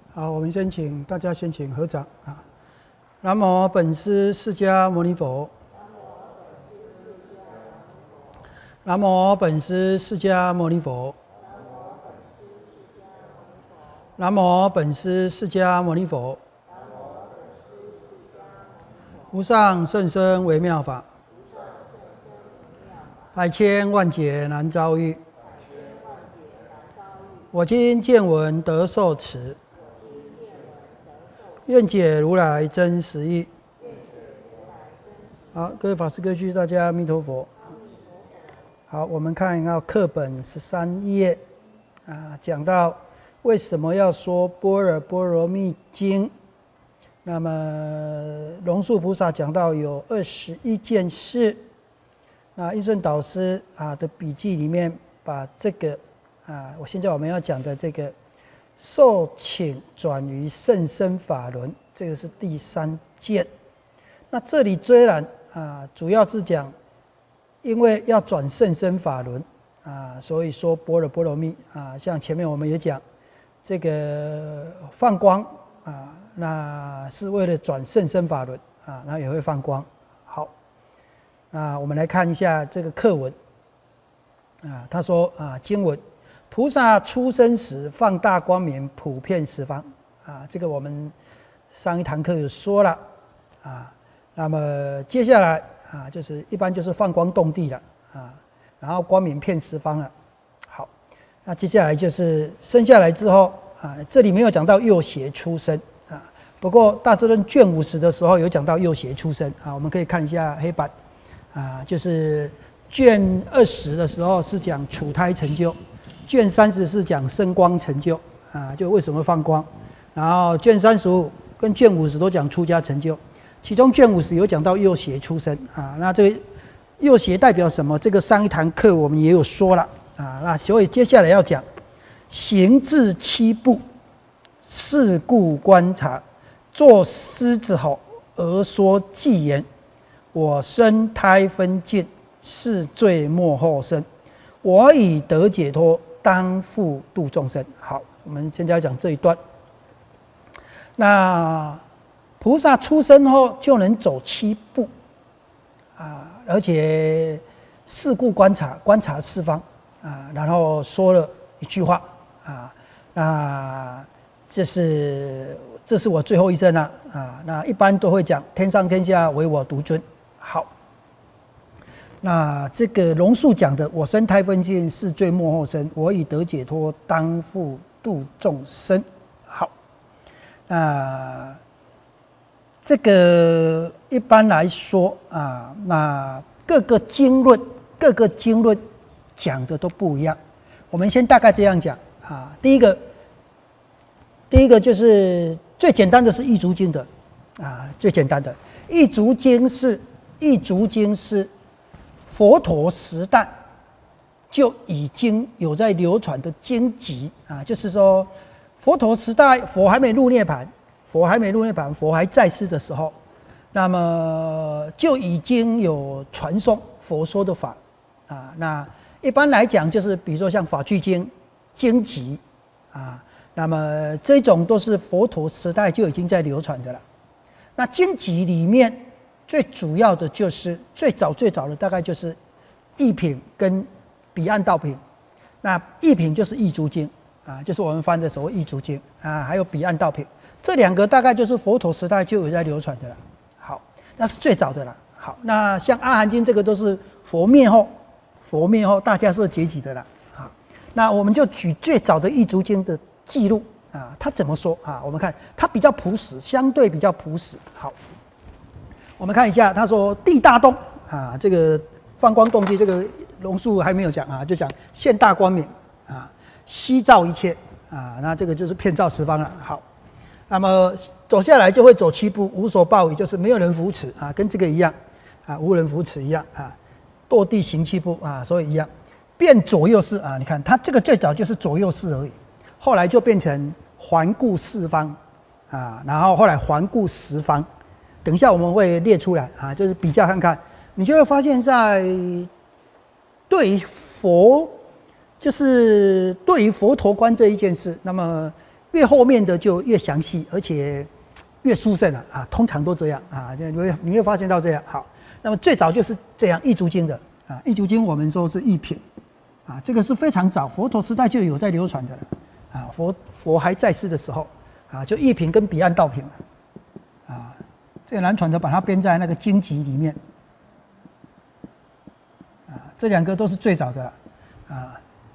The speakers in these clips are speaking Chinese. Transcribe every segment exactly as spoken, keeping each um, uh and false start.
好，我们先请大家先请合掌啊。南无本师释迦牟尼佛。南无本师释迦牟尼佛。南无本师释迦牟尼佛。无上甚深微妙法，百千万劫难遭遇。我今见闻得受持，愿解如来真实义。好，各位法师、各位居士，大家阿弥陀佛。好，我们看到课本十三页啊，讲到为什么要说《般若波罗蜜经》。那么龙树菩萨讲到有二十一件事。那一顺导师啊的笔记里面把这个啊，我现在我们要讲的这个受请转于甚深法轮，这个是第三件。那这里虽然啊，主要是讲，因为要转甚深法轮啊，所以说般若波罗蜜啊，像前面我们也讲，这个放光啊，那是为了转甚深法轮啊，那也会放光。好，那我们来看一下这个课文啊，他说啊，经文。菩萨出生时放大光明，普遍十方啊，这个我们上一堂课有说了啊。那么接下来啊，就是一般就是放光动地了啊，然后光明遍十方了。好，那接下来就是生下来之后啊，这里没有讲到右胁出生啊，不过《大智论》卷五十的时候有讲到右胁出生啊，我们可以看一下黑板啊，就是卷二十的时候是讲处胎成就。卷三十是讲生光成就啊，就为什么放光，然后卷三十五跟卷五十都讲出家成就，其中卷五十有讲到右胁出生啊，那这个右胁代表什么？这个上一堂课我们也有说了啊，那所以接下来要讲行至七步，事故观察，作狮子吼而说偈言：我生胎分尽，是罪末后生，我已得解脱。当复度众生。好，我们现在要讲这一段。那菩萨出生后就能走七步啊，而且四顾观察，观察四方啊，然后说了一句话啊，那这是这是我最后一生了啊。那一般都会讲天上天下唯我独尊。好。那这个龙树讲的，我生胎分尽，是罪末后生，我已得解脱，当复度众生。好，那这个一般来说啊，那各个经论，各个经论讲的都不一样。我们先大概这样讲啊，第一个，第一个就是最简单的是《异足经》的啊，最简单的《异足经》是《异足经》是。佛陀时代就已经有在流传的经籍啊，就是说，佛陀时代佛还没入涅槃，佛还没入涅槃，佛还在世的时候，那么就已经有传颂佛说的法啊。那一般来讲，就是比如说像法句经、经籍啊，那么这种都是佛陀时代就已经在流传的了。那经籍里面。最主要的就是最早最早的大概就是义品跟彼岸道品，那义品就是异足经啊，就是我们翻的所谓异足经啊，还有彼岸道品，这两个大概就是佛陀时代就有在流传的了。好，那是最早的了。好，那像阿含经这个都是佛灭后，佛灭后大家是结集的了。好，那我们就举最早的异足经的记录啊，他怎么说啊？我们看他比较朴实，相对比较朴实。好。我们看一下，他说地大动啊，这个放光动地，这个龙树还没有讲啊，就讲现大光明啊，悉照一切啊，那这个就是遍照十方了。好，那么走下来就会走七步，无所报矣，就是没有人扶持啊，跟这个一样啊，无人扶持一样啊，堕地行七步啊，所以一样。变左右视啊，你看他这个最早就是左右视而已，后来就变成环顾四方啊，然后后来环顾十方。等一下我们会列出来啊，就是比较看看，你就会发现，在对于佛，就是对于佛陀观这一件事，那么越后面的就越详细，而且越殊胜了啊，通常都这样啊，你会你会发现到这样。好，那么最早就是这样易足经的啊，易足经我们说是易品啊，这个是非常早，佛陀时代就有在流传的了啊，佛佛还在世的时候啊，就易品跟彼岸道品啊，这个南传的把它编在那个经籍里面啊，这两个都是最早的了啊。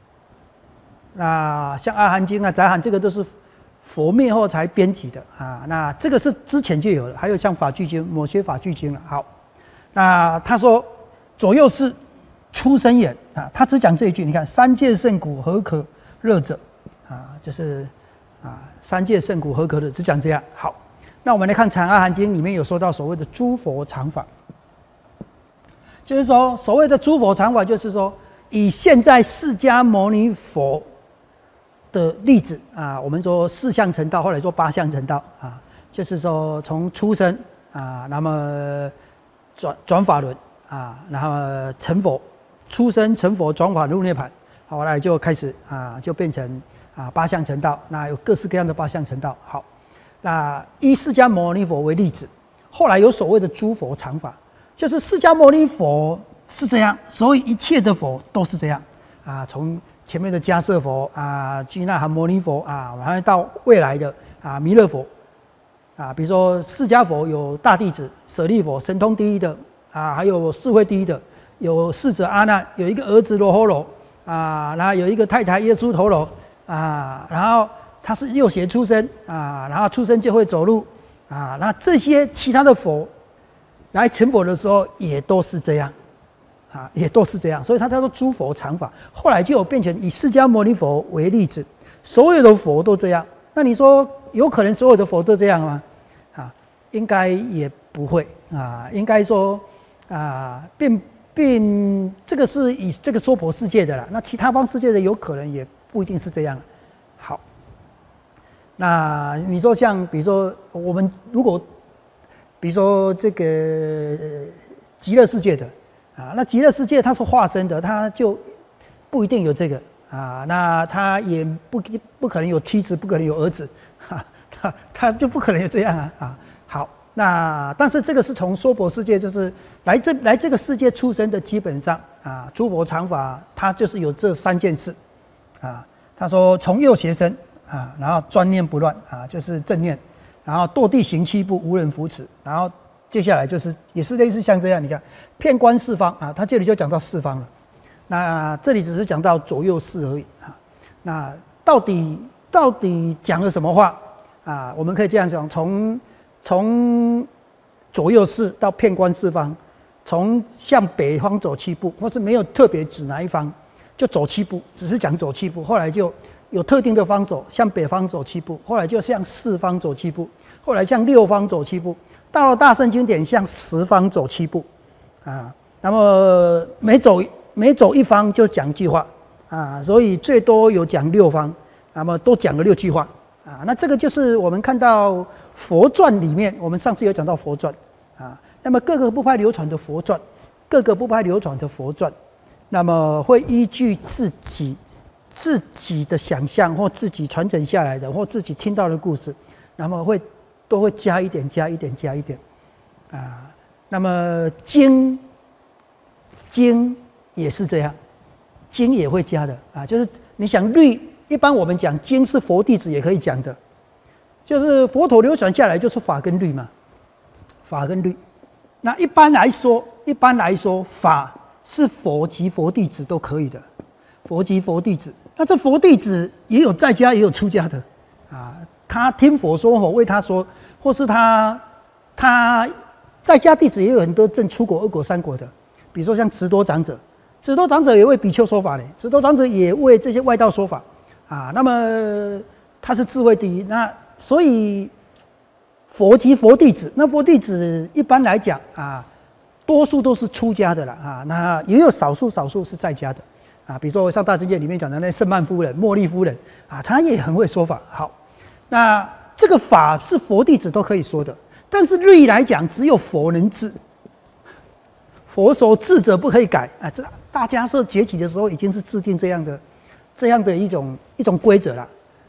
那像《阿含经》啊、《杂含》这个都是佛灭后才编辑的啊。那这个是之前就有了，还有像《法句经》，某些法句经了。好，那他说左右是出生眼啊，他只讲这一句。你看三界甚苦，何可乐者啊？就是啊，三界甚苦，何可乐？只讲这样。好，那我们来看《长阿含经》里面有说到所谓的诸佛常法，就是说所谓的诸佛常法，就是说以现在释迦牟尼佛的例子啊，我们说四相成道，后来说八相成道啊，就是说从出生啊，那么转转法轮啊，然后成佛，出生成佛，转法入涅槃，后来就开始啊，就变成啊八相成道，那有各式各样的八相成道。好，那以释迦牟尼佛为例子，后来有所谓的诸佛常法，就是释迦牟尼佛是这样，所以一切的佛都是这样啊，从前面的迦叶佛啊、居那含牟尼佛啊，然后到未来的啊弥勒佛啊，比如说释迦佛有大弟子舍利佛，神通第一的啊，还有智慧第一的，有侍者阿难，有一个儿子罗睺罗啊，然后有一个太太耶输陀罗啊，然后他是右胁出生啊，然后出生就会走路啊，那这些其他的佛来成佛的时候也都是这样。啊，也都是这样，所以它叫做诸佛常法。后来就有变成以释迦牟尼佛为例子，所有的佛都这样。那你说有可能所有的佛都这样吗？啊，应该也不会啊。应该说啊，并并这个是以这个娑婆世界的啦。那其他方世界的有可能也不一定是这样。好，那你说像比如说我们如果比如说这个、呃、极乐世界的。啊，那极乐世界它是化身的，它就不一定有这个啊，那它也不不可能有妻子，不可能有儿子，哈，它它就不可能有这样啊啊。好，那但是这个是从娑婆世界，就是来这来这个世界出生的，基本上啊，诸佛常法它就是有这三件事啊。他说从右胁生啊，然后专念不乱啊，就是正念，然后堕地行七步，无人扶持，然后。接下来就是也是类似像这样，你看遍观四方啊，他这里就讲到四方了。那这里只是讲到左右四而已啊。那到底到底讲了什么话啊？我们可以这样讲：从从左右四到遍观四方，从向北方走七步，或是没有特别指哪一方，就走七步，只是讲走七步。后来就有特定的方走，向北方走七步，后来就向四方走七步，后来向六方走七步。到了大圣经典，向十方走七步，啊，那么每走每走一方就讲一句话，啊，所以最多有讲六方，那么都讲了六句话，啊，那这个就是我们看到佛传里面，我们上次有讲到佛传，啊，那么各个部派流传的佛传，各个部派流传的佛传，那么会依据自己自己的想象或自己传承下来的或自己听到的故事，那么会。都会加一点，加一点，加一点，啊，那么经经也是这样，经也会加的啊，就是你想律，一般我们讲经是佛弟子也可以讲的，就是佛陀流传下来就是法跟律嘛，法跟律。那一般来说，一般来说法是佛及佛弟子都可以的，佛及佛弟子。那这佛弟子也有在家也有出家的啊。他听佛说，佛为他说，或是他他在家弟子也有很多正出国二国三国的，比如说像持多长者，持多长者也为比丘说法嘞，持多长者也为这些外道说法啊。那么他是智慧第一，那所以佛及佛弟子，那佛弟子一般来讲啊，多数都是出家的了啊，那也有少数少数是在家的啊，比如说像大乘戒里面讲的那圣曼夫人、茉莉夫人啊，她也很会说法。好。那这个法是佛弟子都可以说的，但是律来讲，只有佛能治。佛所治者不可以改啊！这大迦叶崛起的时候，已经是制定这样的、这样的一种一种规则了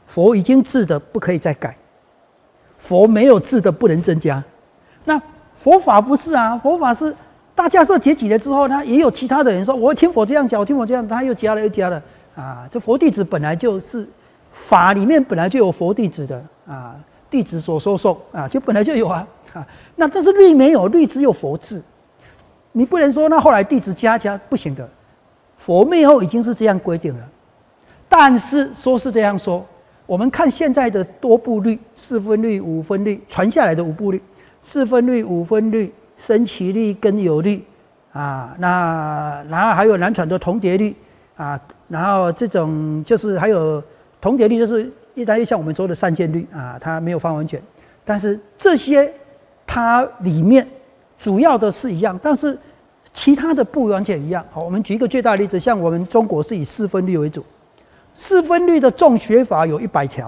佛已经治的不可以再改，佛没有治的不能增加。那佛法不是啊，佛法是大迦叶结集了之后，他也有其他的人说，我听佛这样讲，我听佛这样，他又加了又加了啊。这佛弟子本来就是法里面本来就有佛弟子的啊，弟子所说受啊，就本来就有啊啊。那但是律没有，律只有佛治，你不能说那后来弟子加加不行的。佛灭后已经是这样规定了，但是说是这样说，我们看现在的多部律、四分律、五分律传下来的五部律，四分律、五分律、生起律、根有律啊，那然后还有南传的同叠律啊，然后这种就是还有同叠律，就是意大利像我们说的善见律啊，它没有方文卷，但是这些它里面主要的是一样，但是其他的不完全一样。好，我们举一个最大的例子，像我们中国是以四分律为主，四分律的众学法有一百条，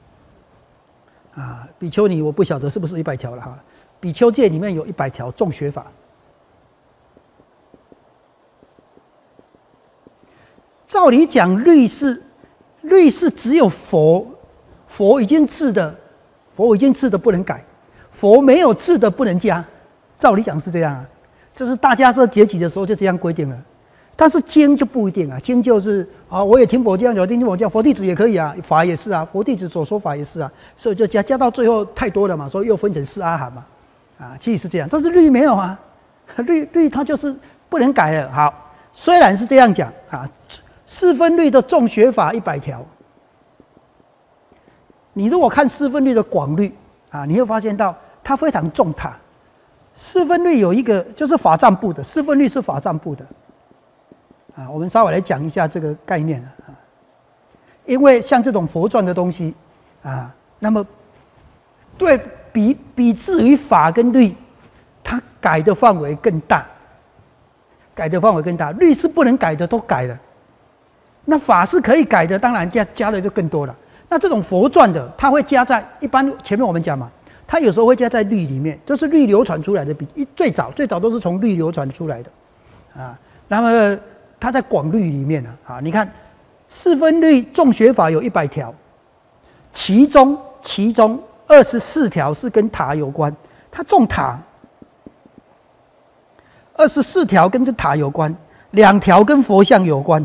啊，比丘尼我不晓得是不是一百条了哈。比丘戒里面有一百条众学法，照理讲律是律是只有佛佛已经治的，佛已经治的不能改，佛没有治的不能加，照理讲是这样啊。这是大迦叶结集的时候就这样规定了，但是经就不一定啊。经就是啊，我也听佛这样讲，听佛这样，佛弟子也可以啊，法也是啊，佛弟子所说法也是啊，所以就加加到最后太多了嘛，所以又分成四阿含嘛，啊，其实是这样。但是律没有啊，律律它就是不能改了。好，虽然是这样讲啊，四分律的众学法一百条，你如果看四分律的广律啊，你会发现到它非常重塔。四分律有一个就是法藏部的，四分律是法藏部的，啊，我们稍微来讲一下这个概念啊。因为像这种佛传的东西啊，那么对比比至于法跟律，它改的范围更大，改的范围更大。律是不能改的都改了，那法是可以改的，当然加加的就更多了。那这种佛传的，它会加在一般前面我们讲嘛。它有时候会加在律里面，这是律流传出来的，比最早最早都是从律流传出来的，啊，那么它在广律里面呢，啊，你看四分律众学法有一百条，其中其中二十四条是跟塔有关，它重塔，二十四条跟这塔有关，两条跟佛像有关，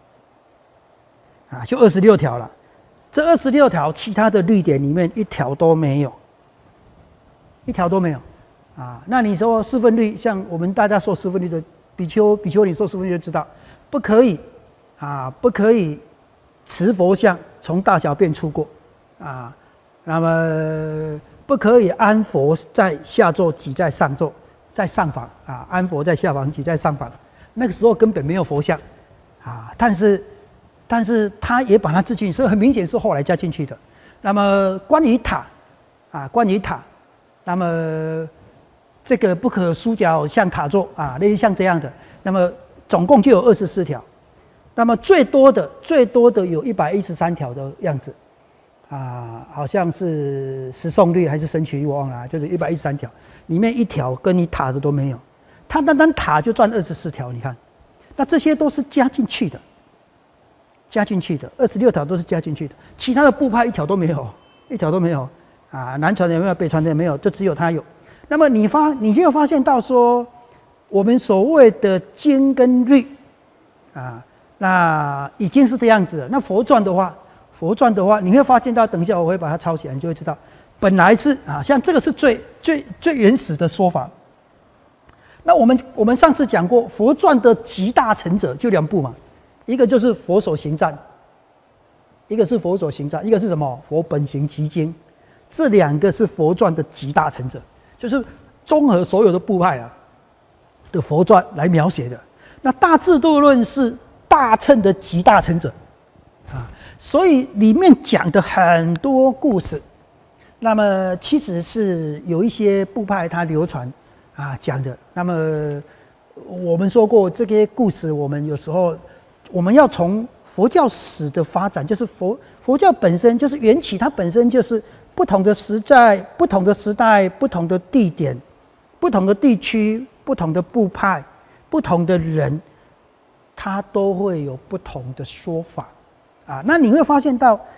啊，就二十六条了。这二十六条其他的律典里面一条都没有。一条都没有，啊，那你说四分律，像我们大家说四分律的比丘、比丘尼说四分律就知道，不可以，啊，不可以持佛像从大小便出过，啊，那么不可以安佛在下座，己在上座，在上房，啊，安佛在下房，己在上房，那个时候根本没有佛像，啊，但是，但是他也把它置进去，所以很明显是后来加进去的。那么关于塔，啊，关于塔。那么这个不可疏脚像塔座啊，类似像这样的，那么总共就有二十四条，那么最多的最多的有一百一十三条的样子，啊，好像是十诵律还是生起律我忘了，就是一百一十三条，里面一条跟你塔的都没有，它单单塔就占二十四条，你看，那这些都是加进去的，加进去的二十六条都是加进去的，其他的部派一条都没有，一条都没有。啊，南传的有没有？北传的有没有？就只有他有。那么你发，你就发现到说，我们所谓的经跟律，啊，那已经是这样子了。那佛传的话，佛传的话，你会发现到，等一下我会把它抄起来，你就会知道，本来是啊，像这个是最最最原始的说法。那我们我们上次讲过，佛传的集大成者就两部嘛，一个就是佛所行赞，一个是佛所行赞，一个是什么？佛本行集经。这两个是佛传的集大成者，就是综合所有的部派啊的佛传来描写的。那大智度论是大乘的集大成者啊，所以里面讲的很多故事，那么其实是有一些部派它流传啊讲的。那么我们说过这些故事，我们有时候我们要从佛教史的发展，就是佛佛教本身就是缘起，它本身就是不同的时代、不同的时代、不同的地点、不同的地区、不同的部派、不同的人，它都会有不同的说法啊。那你会发现到，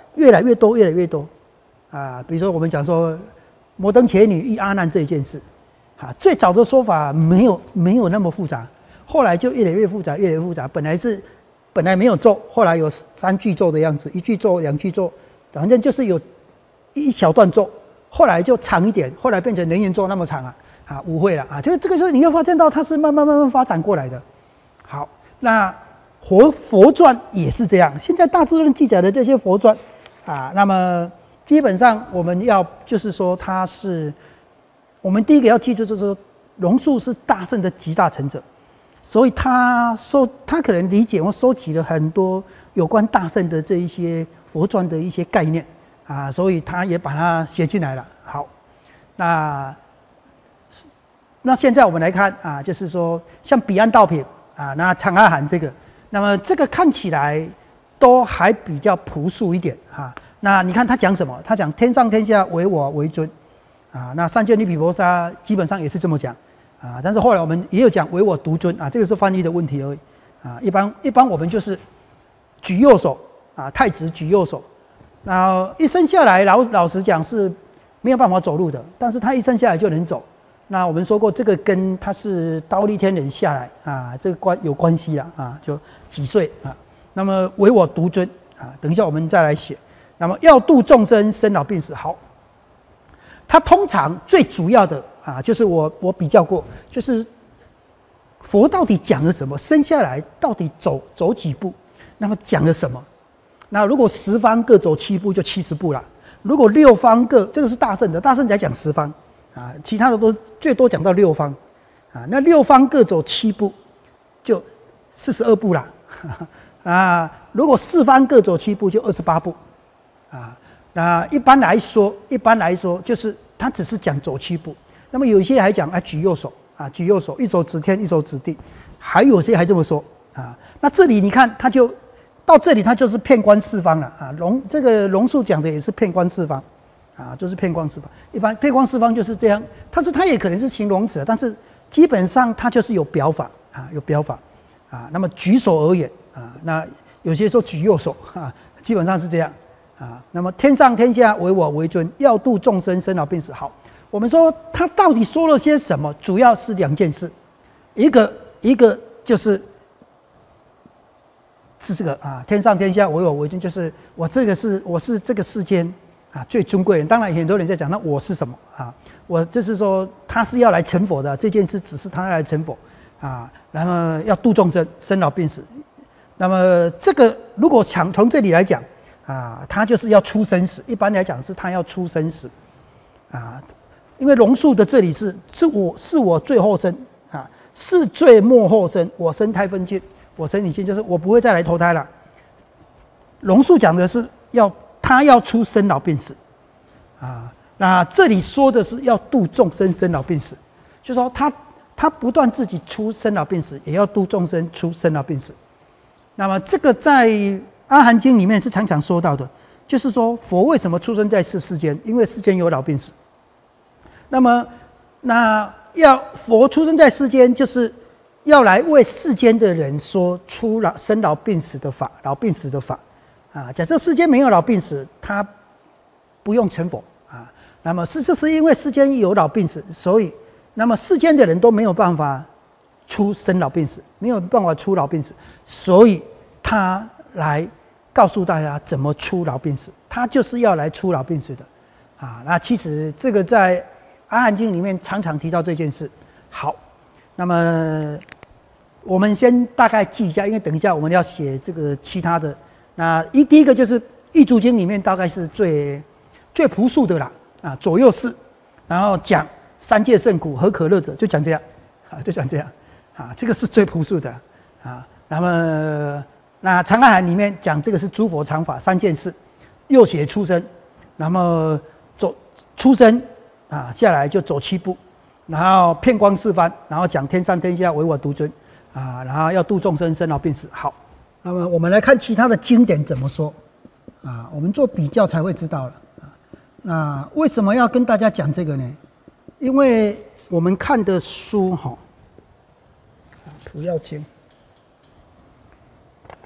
越来越多，越来越多啊。比如说我们讲说摩登伽女遇阿难这一件事，啊，最早的说法没有没有那么复杂，后来就越来越复杂，越来越复杂。本来是本来没有咒，后来有三句咒的样子，一句咒、两句咒，反正就是有一小段咒，后来就长一点，后来变成人言咒那么长啊，啊，无会了啊。就是这个时候你会发现到它是慢慢慢慢发展过来的。好，那佛佛传也是这样。现在大智论记载的这些佛传啊，那么基本上我们要就是说，它是我们第一个要记住，就是说龙树是大圣的集大成者，所以他收他可能理解或收集了很多有关大圣的这一些佛传的一些概念啊，所以他也把它写进来了。好，那那现在我们来看啊，就是说像彼岸道品。啊，那长阿含这个，那么这个看起来都还比较朴素一点哈、啊。那你看他讲什么？他讲天上天下唯我为尊，啊，那三界女毗婆沙基本上也是这么讲啊。但是后来我们也有讲唯我独尊啊，这个是翻译的问题而已啊。一般一般我们就是举右手啊，太子举右手，然后一生下来老老实讲是没有办法走路的，但是他一生下来就能走。那我们说过，这个跟他是忉利天人下来啊，这个关有关系啦啊，就几岁啊？那么唯我独尊啊，等一下我们再来写。那么要度众生生老病死，好，他通常最主要的啊，就是我我比较过，就是佛到底讲了什么？生下来到底走走几步？那么讲了什么？那如果十方各走七步，就七十步了。如果六方各，这个是大圣的，大圣才讲十方。啊，其他的都最多讲到六方，啊，那六方各走七步，就四十二步啦。啊，如果四方各走七步，就二十八步。啊，那一般来说，一般来说就是他只是讲走七步。那么有些还讲啊举右手啊举右手，一手指天，一手指地，还有些还这么说啊。那这里你看，他就到这里，他就是遍观四方了啊。龙这个龙树讲的也是遍观四方。啊，就是遍观四方。一般遍观四方就是这样，但是它也可能是形容词，但是基本上它就是有表法啊，有表法啊。那么举手而言啊，那有些时候举右手啊，基本上是这样啊。那么天上天下唯我为尊，要度众生生老病死。好，我们说他到底说了些什么？主要是两件事，一个一个就是是这个啊，天上天下唯我为尊，就是我这个是我是这个世间。啊，最尊贵人，当然很多人在讲，那我是什么啊？我就是说，他是要来成佛的，这件事只是他来成佛啊，然后要度众生，生老病死。那么这个如果想从这里来讲啊，他就是要出生死。一般来讲是他要出生死啊，因为龙树的这里是是我是我最后生啊，是最末后生，我生胎分尽，我生已尽，就是我不会再来投胎了。龙树讲的是要。他要出生老病死，啊，那这里说的是要度众生生老病死，就说他他不断自己出生老病死，也要度众生出生老病死。那么这个在《阿含经》里面是常常说到的，就是说佛为什么出生在世世间？因为世间有老病死。那么那要佛出生在世间，就是要来为世间的人说出老生老病死的法，老病死的法。啊，假设世间没有老病死，他不用成佛啊。那么是这是因为世间有老病死，所以那么世间的人都没有办法出生老病死，没有办法出老病死，所以他来告诉大家怎么出老病死，他就是要来出老病死的啊。那其实这个在《阿含经》里面常常提到这件事。好，那么我们先大概记一下，因为等一下我们要写这个其他的。那一第一个就是《易足经》里面大概是最最朴素的啦，啊，左右四，然后讲三界甚苦，何可乐者，就讲这样，啊，就讲这样，啊，这个是最朴素的，啊，那么那《长阿含》里面讲这个是诸佛常法三件事，右写出生，那么走出生啊下来就走七步，然后遍观四方，然后讲天上天下唯我独尊，啊，然后要度众生生老病死，好。那么我们来看其他的经典怎么说啊？我们做比较才会知道了啊。那为什么要跟大家讲这个呢？因为我们看的书哈，《普药经》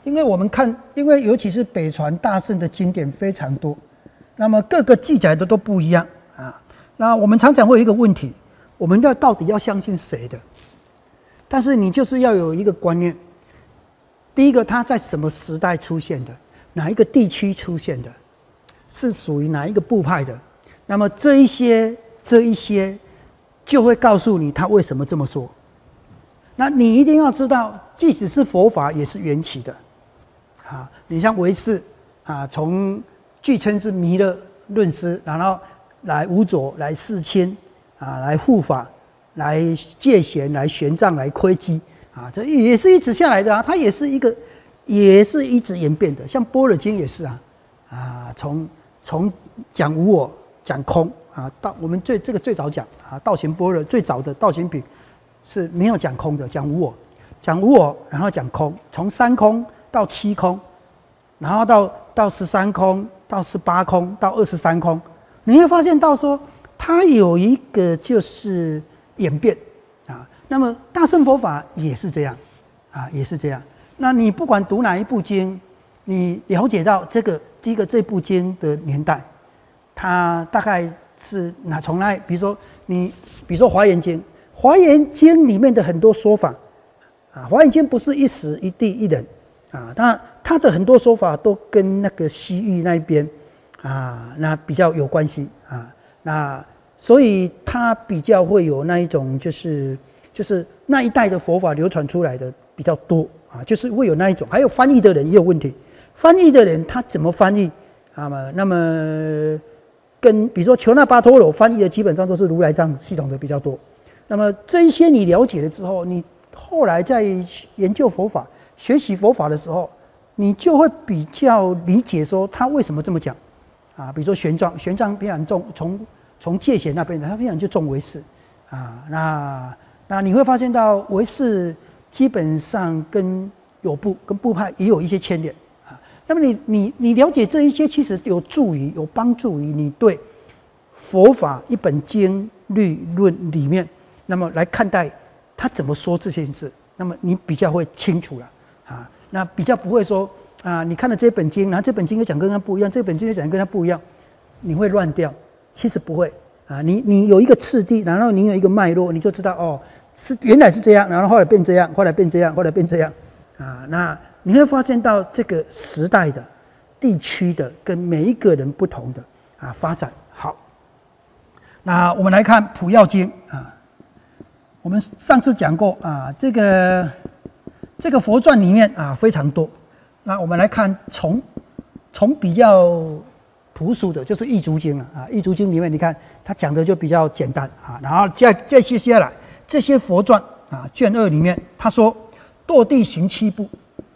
因为我们看，因为尤其是北传大乘的经典非常多，那么各个记载的都不一样啊。那我们常常会有一个问题，我们要到底要相信谁的？但是你就是要有一个观念，第一个，它在什么时代出现的，哪一个地区出现的，是属于哪一个部派的？那么这一些这一些就会告诉你他为什么这么说。那你一定要知道，即使是佛法也是缘起的。啊，你像唯识啊，从据称是弥勒论师，然后来无着，来世亲啊，来护法，来戒贤，来玄奘，来窥基啊，这也是一直下来的啊。它也是一个，也是一直演变的。像般若经也是啊，啊，从从讲无我。讲空啊，道我们最这个最早讲啊，道行般若最早的道行品是没有讲空的，讲无我，讲无我，然后讲空，从三空到七空，然后到到十三空，到十八空，到二十三空，你会发现到说它有一个就是演变啊。那么大乘佛法也是这样啊，也是这样。那你不管读哪一部经，你了解到这个第一个这部经的年代。它大概是哪从哪？比如说你，比如说《华严经》，《华严经》里面的很多说法，啊，《华严经》不是一时一地一人，啊，那它的很多说法都跟那个西域那边，啊，那比较有关系啊，那所以它比较会有那一种，就是就是那一代的佛法流传出来的比较多啊，就是会有那一种，还有翻译的人也有问题，翻译的人他怎么翻译啊？那么。跟比如说求那跋陀罗翻译的基本上都是如来藏系统的比较多，那么这一些你了解了之后，你后来在研究佛法、学习佛法的时候，你就会比较理解说他为什么这么讲啊。比如说玄奘，玄奘偏向重从从戒贤那边的，他偏向就重唯识啊。那那你会发现到唯识基本上跟有部跟部派也有一些牵连。那么你你你了解这一些，其实有助于有帮助于你对佛法一本经律论里面，那么来看待他怎么说这件事，那么你比较会清楚了啊，那比较不会说啊，你看了这本经，然后这本经又讲跟他不一样，这本经又讲跟他不一样，你会乱掉。其实不会啊，你你有一个次第，然后你有一个脉络，你就知道哦，是原来是这样，然后后来变这样，后来变这样，后来变这样啊，那。你会发现到这个时代的、地区的跟每一个人不同的啊发展。好，那我们来看《普药经》啊，我们上次讲过啊，这个这个佛传里面啊非常多。那我们来看从从比较朴素的，就是《异足经》了啊，《异足经》里面你看它讲的就比较简单啊，然后再再接下来这些佛传啊卷二里面，他说堕地行七步。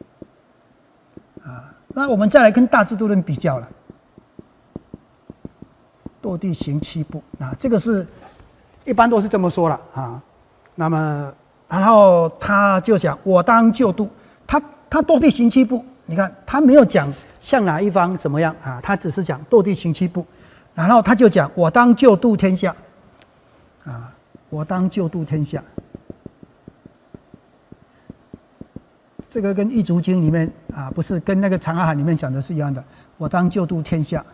那我们再来跟大智度论比较了，堕地行七步啊，这个是一般都是这么说了啊。那么，然后他就讲我当救度，他他堕地行七步，你看他没有讲向哪一方什么样啊，他只是讲堕地行七步，然后他就讲我当救度天下，啊，我当救度天下。这个跟《异足经》里面啊，不是跟那个《长阿含》里面讲的是一样的。我当救度天下，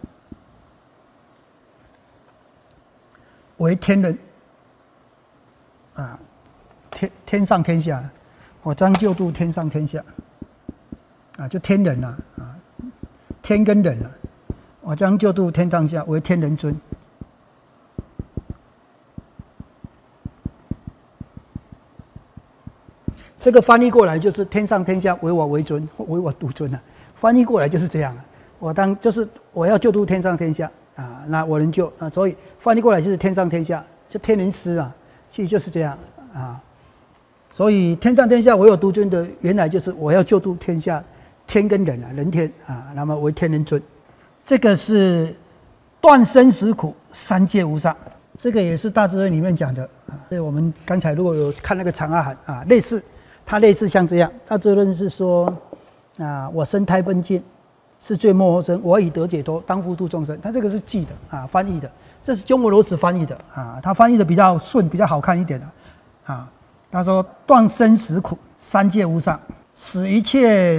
为天人啊，天天上天下，我当救度天上天下啊，就天人了啊，天跟人了，我将救度天上下，为天人尊。这个翻译过来就是天上天下唯我为尊，唯我独尊啊。翻译过来就是这样，我当就是我要救度天上天下啊，那我能救啊，所以翻译过来就是天上天下，就天人师啊，其实就是这样啊。所以天上天下唯我独尊的原来就是我要救度天下天跟人啊，人天啊，那么为天人尊。这个是断生死苦，三界无上，这个也是大智慧里面讲的啊。所以我们刚才如果有看那个长阿含啊，类似。它类似像这样，大智论是说，啊，我生胎分尽，是罪莫生，我已得解脱，当复度众生。它这个是记的啊，翻译的，这是鸠摩罗什翻译的啊，他翻译的比较顺，比较好看一点的啊。他说断生死苦，三界无上，使一切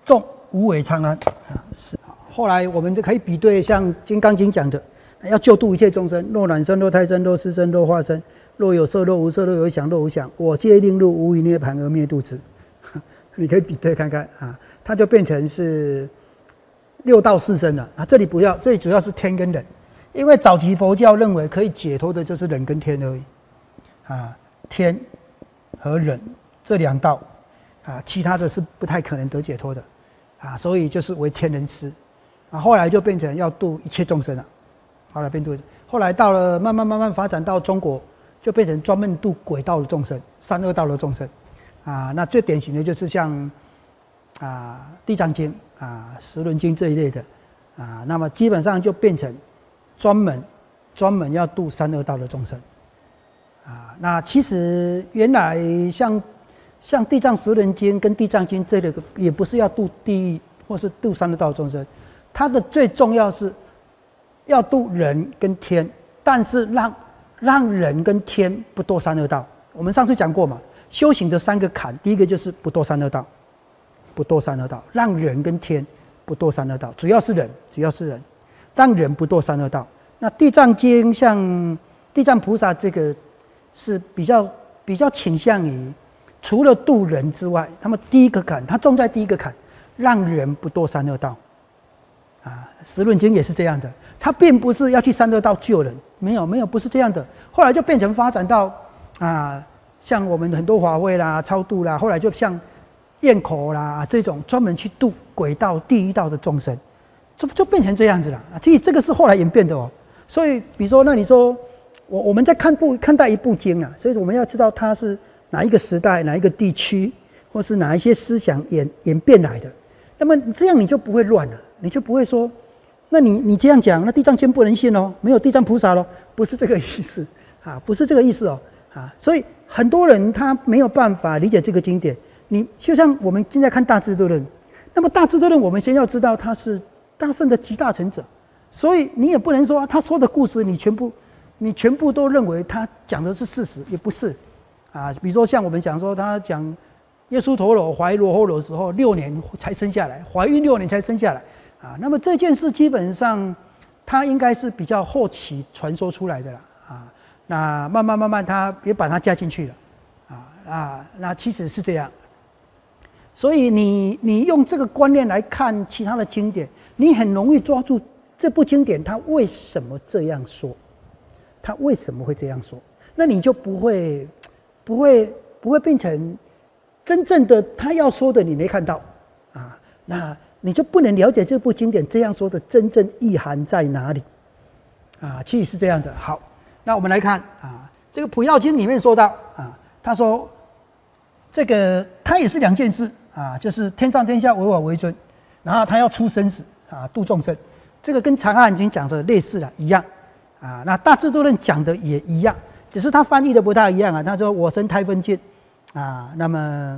众无为苍安啊，是。后来我们就可以比对，像《金刚经》讲的，要救度一切众生，若卵生，若胎生，若湿生，若化生，若有色，若无色，若有想，若无想，我皆令入无余涅盘而灭度之。你可以比对看看啊，它就变成是六道四生了啊。这里不要，这里主要是天跟人，因为早期佛教认为可以解脱的就是人跟天而已啊，天和人这两道啊，其他的是不太可能得解脱的啊，所以就是为天人师啊。后来就变成要度一切众生了，后来变度，后来到了慢慢慢慢发展到中国，就变成专门度鬼道的众生、三恶道的众生。啊，那最典型的就是像啊《地藏经》啊《十轮经》这一类的啊，那么基本上就变成专门专门要度三恶道的众生啊。那其实原来像像《地藏十轮经》跟《地藏经》这类的，也不是要度地狱或是度三恶道的众生，它的最重要是要度人跟天，但是让让人跟天不堕三恶道。我们上次讲过嘛。修行的三个坎，第一个就是不堕三恶道，不堕三恶道，让人跟天不堕三恶道，主要是人，主要是人，让人不堕三恶道。那地藏经像地藏菩萨这个是比较比较倾向于除了度人之外，他们第一个坎，他重在第一个坎，让人不堕三恶道。啊，十轮经也是这样的，他并不是要去三恶道救人，没有没有，不是这样的。后来就变成发展到啊。像我们很多法会啦、超度啦，后来就像焰口啦这种专门去度鬼道、地狱道的众生，就就变成这样子了啊。其实这个是后来演变的哦。所以，比如说，那你说我我们在看部看待一部经啊，所以我们要知道它是哪一个时代、哪一个地区，或是哪一些思想演演变来的。那么这样你就不会乱了，你就不会说，那你你这样讲，那地藏经不能信哦，没有地藏菩萨咯，不是这个意思啊，不是这个意思哦啊，所以。很多人他没有办法理解这个经典，你就像我们现在看大智度论，那么大智度论我们先要知道他是大圣的集大成者，所以你也不能说他说的故事你全部你全部都认为他讲的是事实，也不是啊。比如说像我们讲说他讲耶稣陀罗怀罗睺罗的时候六年才生下来，怀孕六年才生下来啊，那么这件事基本上他应该是比较后期传说出来的啦啊。那慢慢慢慢，他也把它加进去了，啊啊，那其实是这样。所以你你用这个观念来看其他的经典，你很容易抓住这部经典它为什么这样说，它为什么会这样说，那你就不会不会不会变成真正的他要说的你没看到啊，那你就不能了解这部经典这样说的真正意涵在哪里啊？其实是这样的。好。那我们来看啊，这个《普药经》里面说到啊，他说这个他也是两件事啊，就是天上天下唯我为尊，然后他要出生死啊，度众生，这个跟《长安经》讲的类似了，一样啊。那大智度论讲的也一样，只是他翻译的不太一样啊。他说我生胎分尽啊，那么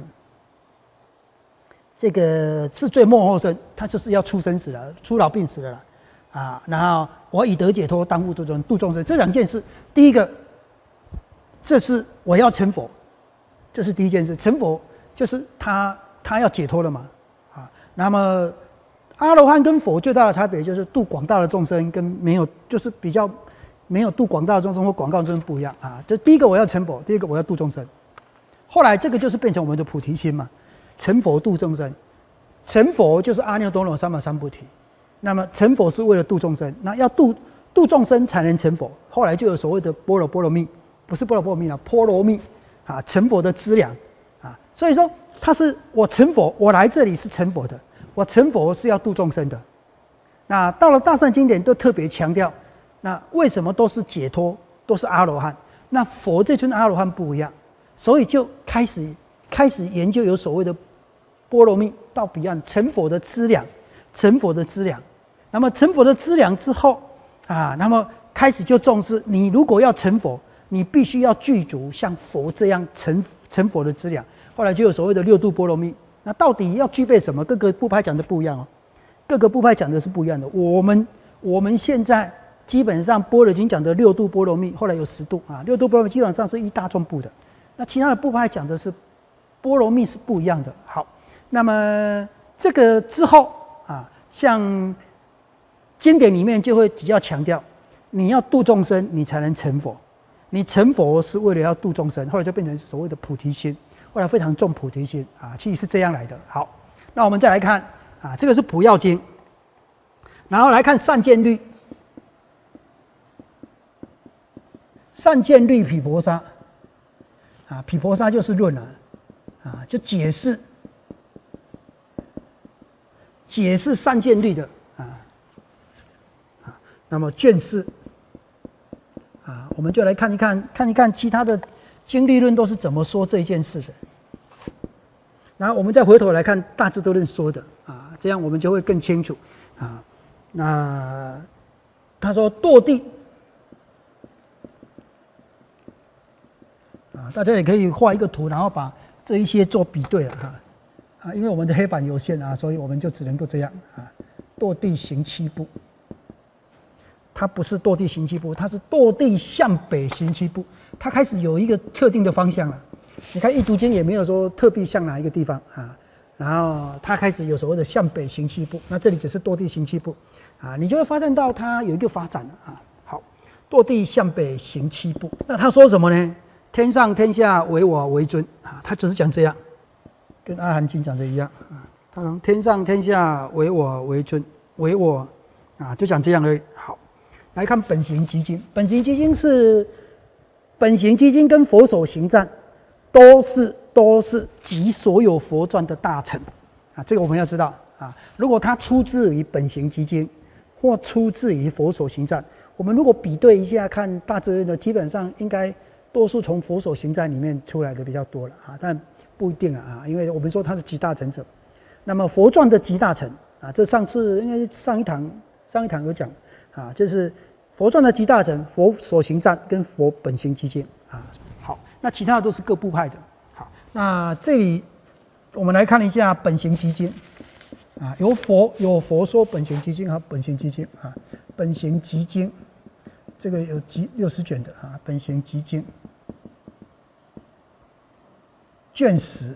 这个是最末后生，他就是要出生死了，出老病死了啦。啊，然后我以得解脱，当护度众度众生，这两件事，第一个，这是我要成佛，这是第一件事。成佛就是他他要解脱了嘛，啊，那么阿罗汉跟佛最大的差别就是度广大的众生跟没有，就是比较没有度广大的众生或广大的众生不一样啊。就第一个我要成佛，第一个我要度众生，后来这个就是变成我们的菩提心嘛，成佛度众生，成佛就是阿耨多罗三藐三菩提。那么成佛是为了度众生，那要度度众生才能成佛。后来就有所谓的般若波罗蜜，不是般若波罗蜜了，波罗蜜啊，成佛的资粮啊。所以说他是我成佛，我来这里是成佛的，我成佛是要度众生的。那到了大乘经典都特别强调，那为什么都是解脱，都是阿罗汉？那佛这尊阿罗汉不一样，所以就开始开始研究有所谓的波罗蜜到彼岸成佛的资粮。成佛的资粮，那么成佛的资粮之后啊，那么开始就重视你如果要成佛，你必须要具足像佛这样成成佛的资粮。后来就有所谓的六度波罗蜜。那到底要具备什么？各个部派讲的不一样哦，各个部派讲的是不一样的。我们我们现在基本上般若经讲的六度波罗蜜，后来有十度啊，六度波罗蜜基本上是一大众部的。那其他的部派讲的是波罗蜜是不一样的。好，那么。 这个之后啊，像经典里面就会比较强调，你要度众生，你才能成佛。你成佛是为了要度众生，后来就变成所谓的菩提心，后来非常重菩提心啊，其实是这样来的。好，那我们再来看啊，这个是普药经，然后来看善见律，善见律毗婆沙啊，毗婆沙就是论啊，啊，就解释解释善见律的啊，啊，那么卷四。啊，我们就来看一看，看一看其他的经律论都是怎么说这一件事的。然后我们再回头来看大智度论说的啊，这样我们就会更清楚啊。那他说堕地啊，大家也可以画一个图，然后把这一些做比对了哈。啊，因为我们的黑板有限啊，所以我们就只能够这样啊，堕地行七步。它不是堕地行七步，它是堕地向北行七步。它开始有一个特定的方向了。你看《易读经》也没有说特别向哪一个地方啊，然后它开始有所谓的向北行七步。那这里只是堕地行七步啊，你就会发现到它有一个发展了啊。好，堕地向北行七步。那他说什么呢？天上天下唯我为尊啊，他只是讲这样，跟《阿含经》讲的一样啊。他说天上天下唯我为尊，唯我啊，就讲这样而已。好。来看本行集经，本行集经是本行集经跟佛手行赞都是都是集所有佛传的大成啊，这个我们要知道啊。如果它出自于本行集经或出自于佛手行赞，我们如果比对一下看大智论的，基本上应该多数从佛手行赞里面出来的比较多了啊，但不一定啊，因为我们说它是集大成者。那么佛传的集大成啊，这上次应该是上一堂上一堂有讲啊，就是佛传的集大成，佛所行赞跟佛本行集经啊。好，那其他的都是各部派的。好，那这里我们来看一下本行集经啊，有佛有佛说本行集经和本行集经啊，本行集经这个有集六十卷的啊，本行集经卷十。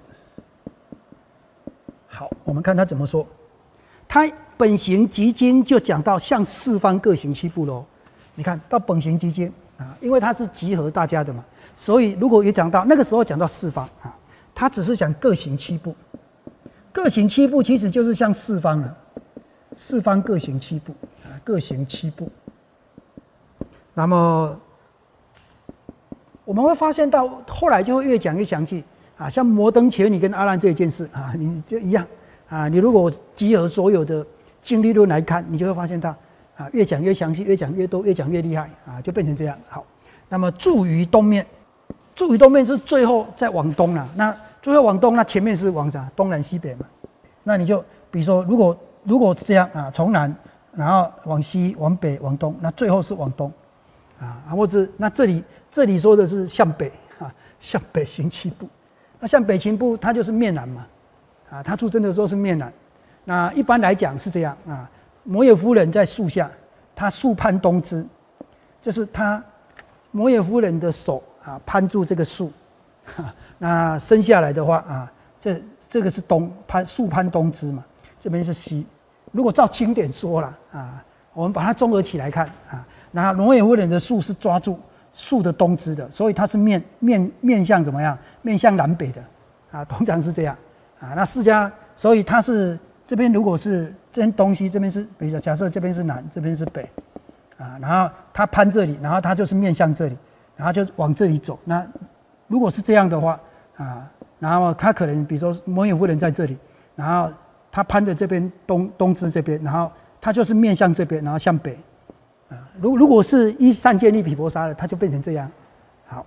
好，我们看他怎么说。他本行集经就讲到向四方各行七步喽。你看到本行集经啊，因为它是集合大家的嘛，所以如果也讲到那个时候讲到四方啊，他只是讲各行七步，各行七步其实就是向四方了，四方各行七步啊，各行七步。那么我们会发现到后来就会越讲越详细啊，像摩登伽女跟阿难这一件事啊，你就一样啊，你如果集合所有的经律论来看，你就会发现到。啊，越讲越详细，越讲越多，越讲越厉害啊，就变成这样。好，那么住于东面，住于东面是最后再往东了。那最后往东，那前面是往啥？东南西北嘛。那你就比如说，如果如果是这样啊，从南然后往西、往北、往东，那最后是往东啊，或者那这里这里说的是向北啊，向北行七步。那向北行步，它就是面南嘛啊，他出生的时候是面南。那一般来讲是这样啊。摩耶夫人在树下，她树攀东枝，就是她摩耶夫人的手啊攀住这个树，那生下来的话啊，这这个是东攀树攀东枝嘛，这边是西。如果照经典说了啊，我们把它综合起来看啊，那摩耶夫人的树是抓住树的东枝的，所以它是面面面向怎么样？面向南北的啊，通常是这样啊。那释迦，所以它是。这边如果是这边东西，这边是比如说假设这边是南，这边是北，啊，然后它攀这里，然后它就是面向这里，然后就往这里走。那如果是这样的话，啊，然后它可能比如说摩耶夫人在这里，然后它攀的这边东东支这边，然后它就是面向这边，然后向北，啊，如如果是依善见律毗婆沙的，它就变成这样。好，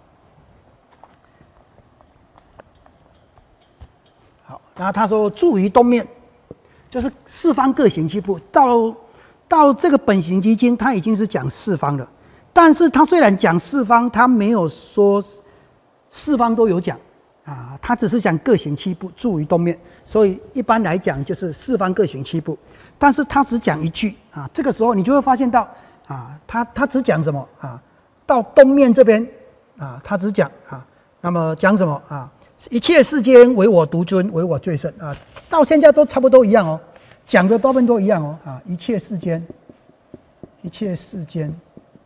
好，然后他说住于东面。就是四方各行七步，到到这个本行集经，它已经是讲四方了。但是它虽然讲四方，它没有说四方都有讲啊，它只是讲各行七步，住于东面。所以一般来讲就是四方各行七步，但是它只讲一句啊。这个时候你就会发现到啊，它它只讲什么啊？到东面这边啊，它只讲啊，那么讲什么啊？ 一切世间唯我独尊，唯我最胜啊！到现在都差不多一样哦，讲的大部分都一样哦啊！一切世间，一切世间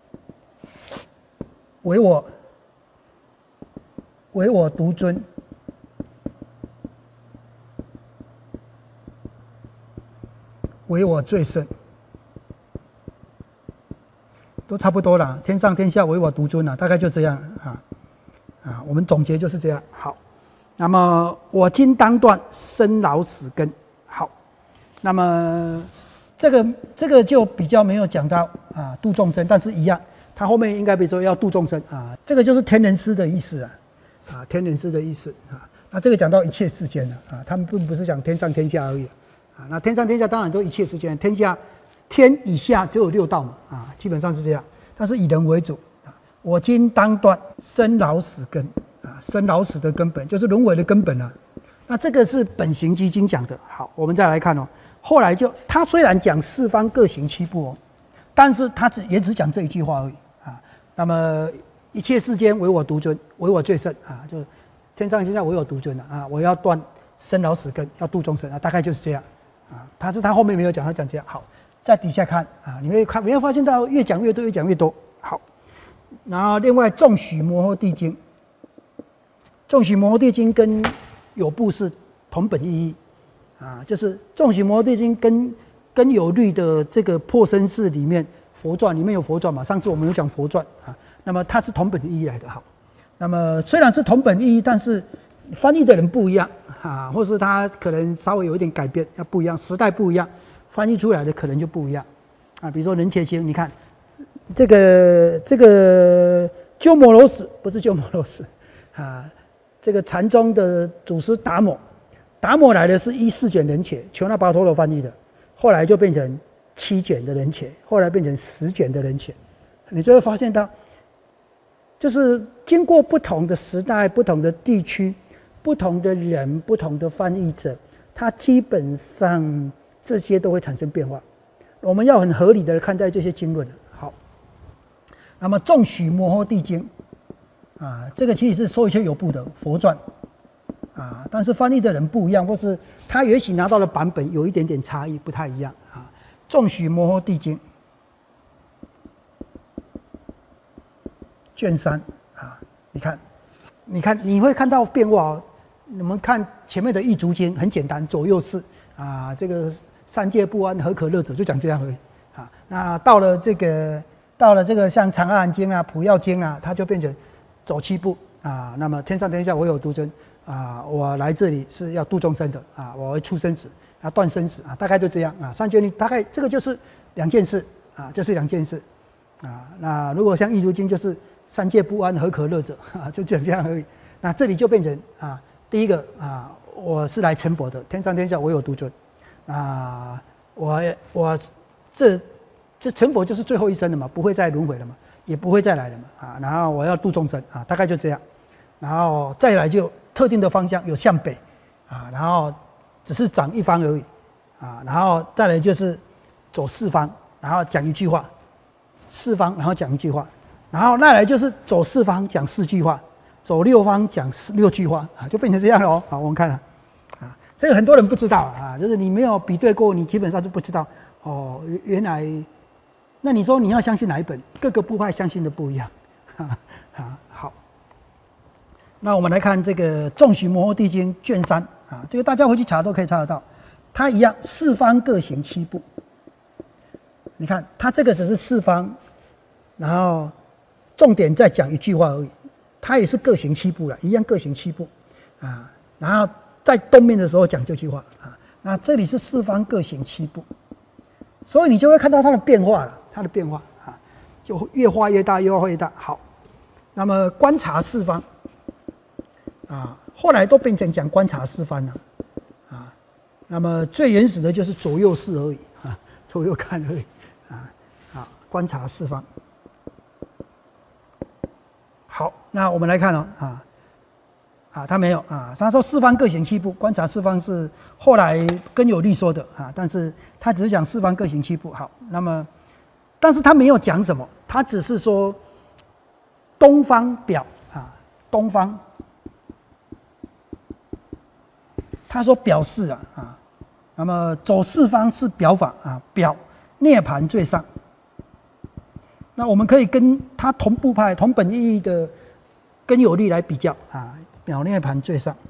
唯我唯我独尊，唯我最胜，都差不多了。天上天下唯我独尊啊，大概就这样啊啊！我们总结就是这样。好，那么我今当断生老死根。好，那么这个这个就比较没有讲到啊度众生，但是一样，它后面应该比如说要度众生啊，这个就是天人师的意思啊啊，天人师的意思啊。那这个讲到一切世间了啊，他们并不是讲天上天下而已啊。那天上天下当然都一切世间，天下天以下就有六道嘛啊，基本上是这样。但是以人为主啊。我今当断生老死根啊，生老死的根本就是轮回的根本啊。那这个是本行基经讲的。好，我们再来看哦。后来就他虽然讲四方各行七步哦，但是他只也只讲这一句话而已啊。那么一切世间唯我独尊，唯我最胜啊，就天上天下唯我独尊了啊！我要断生老死根，要度众生啊，大概就是这样啊。他是他后面没有讲，他讲这样。好，在底下看啊，你会看，你会发现到越讲越多，越讲越多。好，然后另外《众许摩诃帝经》，《众许摩诃帝经》跟有部是同本意义啊，就是《众许摩诃帝经》跟跟有律的这个破生释里面佛传里面有佛传嘛，上次我们有讲佛传啊，那么它是同本意义来的。好。那么虽然是同本意义，但是翻译的人不一样啊，或是他可能稍微有一点改变，要不一样，时代不一样，翻译出来的可能就不一样啊。比如说人切经，你看这个这个鸠摩罗什不是鸠摩罗什啊，这个禅宗的祖师达摩，达摩来的是一四卷人切，求那跋陀罗翻译的，后来就变成七卷的人切，后来变成十卷的人切，你就会发现到。就是经过不同的时代、不同的地区、不同的人、不同的翻译者，它基本上这些都会产生变化。我们要很合理的看待这些经论。好，那么《众许摩诃帝经》啊，这个其实是说一切有部的佛传啊，但是翻译的人不一样，或是他也许拿到的版本有一点点差异，不太一样啊。《众许摩诃帝经》。卷三啊，你看，你看，你会看到变化哦。你们看前面的一足经很简单，左右是啊，这个三界不安，何可乐者，就讲这样而已啊。那到了这个，到了这个像长阿含经啊、普药经啊，它就变成走七步啊。那么天上天下唯我独尊啊，我来这里是要度众生的啊，我会出生死啊，断生死啊，大概就这样啊。三决律大概这个就是两件事啊，就是两件事啊。那如果像一足经就是。三界不安，何可乐者？啊，就这样而已。那这里就变成啊，第一个啊，我是来成佛的，天上天下唯我独尊。啊，我我这这成佛就是最后一生了嘛，不会再轮回了嘛，也不会再来了嘛。啊，然后我要度众生啊，大概就这样。然后再来就特定的方向，有向北啊，然后只是长一方而已啊，然后再来就是走四方，然后讲一句话，四方然后讲一句话。然后再来就是走四方讲四句话，走六方讲六句话啊，就变成这样了哦。好，我们看啊，啊，这个很多人不知道啊，就是你没有比对过，你基本上就不知道哦。原来，那你说你要相信哪一本？各个部派相信的不一样啊。啊，好，那我们来看这个《众许摩诃帝经》卷三啊，这个大家回去查都可以查得到，它一样四方各行七步。你看，它这个只是四方，然后。重点再讲一句话而已，它也是各行七步了，一样各行七步，啊，然后在东面的时候讲这句话啊，那这里是四方各行七步，所以你就会看到它的变化了，它的变化啊，就越画越大，越画越大。好，那么观察四方，啊，后来都变成讲观察四方了，啊，那么最原始的就是左右视而已啊，左右看而已，啊，啊，观察四方。好，那我们来看哦，啊，啊，他没有啊，他说四方各行七步，观察四方是后来跟有律说的啊，但是他只是讲四方各行七步。好，那么，但是他没有讲什么，他只是说东方表啊，东方他说表示啊啊，那么走四方是表法啊，表涅盘最上。那我们可以跟他同步派同本意义的根有力来比较啊，表涅盘最上。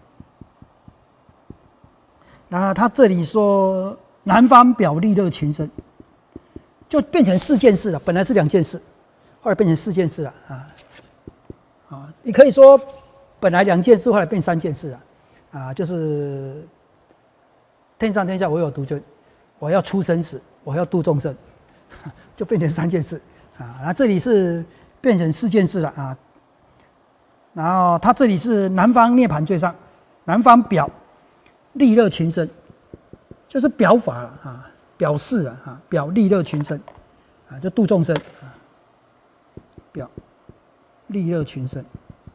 那他这里说南方表利乐群生，就变成四件事了，本来是两件事，后来变成四件事了啊啊！你可以说本来两件事，后来变三件事了啊，就是天上天下唯有独尊，我要出生死，我要度众生，就变成三件事啊。那这里是变成四件事了啊。然后他这里是南方涅盘最上，南方表利乐群生，就是表法了啊，表示了啊，表利乐群生啊，就度众生啊，表利乐群生，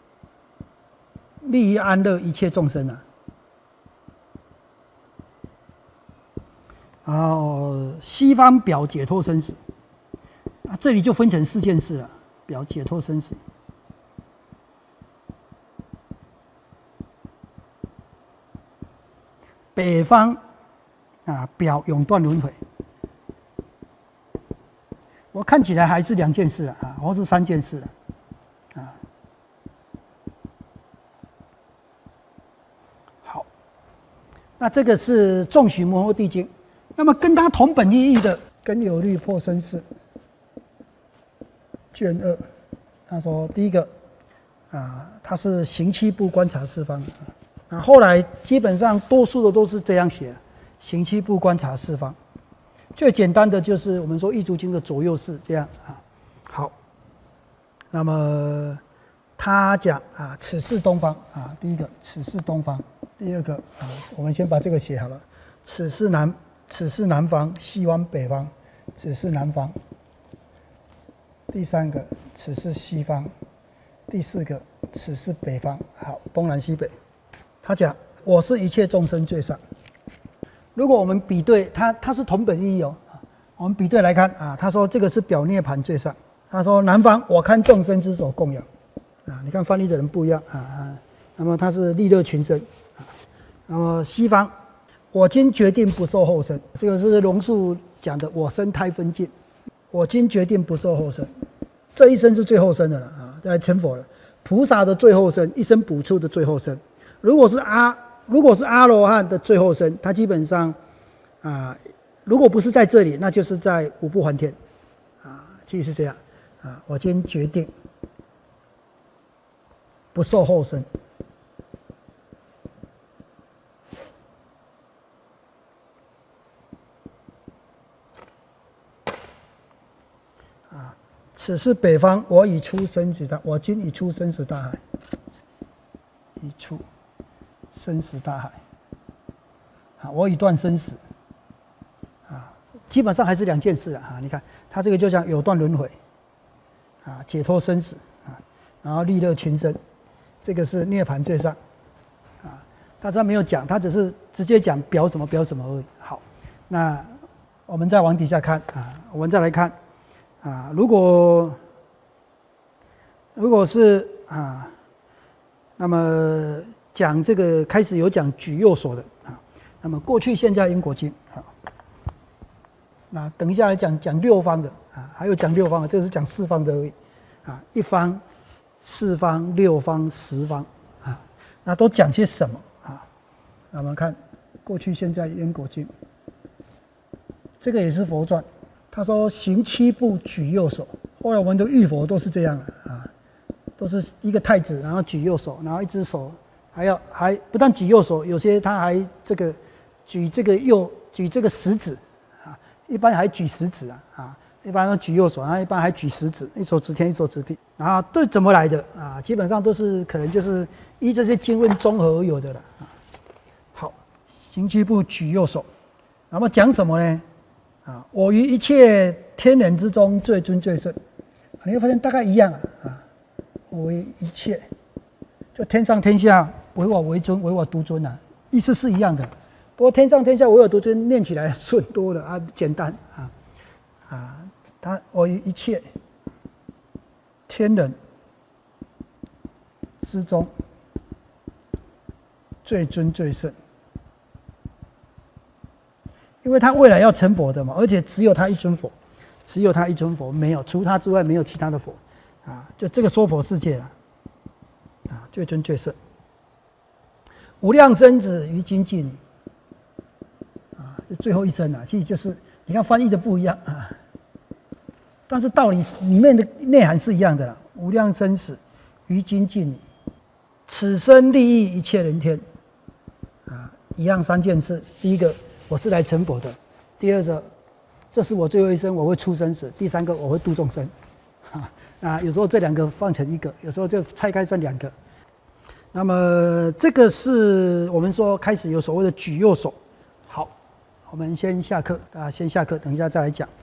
利益安乐一切众生啊。然后西方表解脱生死，啊，这里就分成四件事了，表解脱生死。北方啊，表永断轮回。我看起来还是两件事了啊，或是三件事了啊。好，那这个是众许摩诃帝经。那么跟它同本意义的根有力破生事卷二，他说第一个啊，它是行七部观察四方。啊，后来基本上多数的都是这样写，行七部观察四方。最简单的就是我们说《易足经》的左右式这样啊。好，那么他讲啊，此是东方啊，第一个此是东方，第二个啊，我们先把这个写好了，此是南，此是南方，西往北方，此是南方。第三个，此是西方，第四个，此是北方。好，东南西北。他讲我是一切众生最上。如果我们比对他，他是同本意义哦。我们比对来看啊，他说这个是表涅盘最上。他说南方我看众生之所供养啊，你看翻译的人不一样啊啊。那么他是利乐群生啊。那么西方我今决定不受后生，这个是龙树讲的我生胎分尽，我今决定不受后生，这一生是最后生的了啊，再来成佛了。菩萨的最后生，一生补处的最后生。如果是阿，如果是阿罗汉的最后生，他基本上，啊，如果不是在这里，那就是在五部还天，啊，其实是这样，啊，我今天决定不受后生，啊，此是北方，我已出生死大，我今已出生死大海，已出。生死大海，啊，我已断生死，啊，基本上还是两件事啊。你看，他这个就像有断轮回，啊，解脱生死，啊，然后利乐群生，这个是涅盘最上，啊，但是他没有讲，他只是直接讲表什么表什么而已。好，那我们再往底下看啊，我们再来看啊，如果如果是啊，那么。讲这个开始有讲举右手的啊，那么过去现在因果经啊，那等一下来讲讲六方的啊，还有讲六方的，这个是讲四方的而已啊，一方、四方、六方、十方啊，那都讲些什么啊？那我们看过去现在因果经，这个也是佛传，他说行七步举右手，后来我们的玉佛都是这样的啊，都是一个太子，然后举右手，然后一只手。还要还不但举右手，有些他还这个举这个右举这个食指啊，一般还举食指啊啊，一般都举右手，然后一般还举食指，一手指天一手指地，然后这怎么来的啊？基本上都是可能就是依这些经论综合而有的了啊。好，行七步举右手，那么讲什么呢？啊，我于一切天人之中最尊最圣，你会发现大概一样啊，我于一切。就天上天下唯我为尊，唯我独尊啊，意思是一样的。不过天上天下唯我独尊念起来顺多了啊，简单啊啊，他我于一切天人之中最尊最圣因为他未来要成佛的嘛，而且只有他一尊佛，只有他一尊佛，没有除他之外没有其他的佛，啊，就这个娑婆世界啊，啊，最尊最圣。无量生子于精进，啊，这最后一生啊，其实就是你看翻译的不一样啊，但是道理里面的内涵是一样的啦。无量生死于精进，此生利益一切人天，啊，一样三件事。第一个，我是来成佛的；第二个，这是我最后一生，我会出生死；第三个，我会度众生。啊，啊，有时候这两个放成一个，有时候就拆开成两个。那么这个是我们说开始有所谓的举右手。好，我们先下课，大家先下课，等一下再来讲。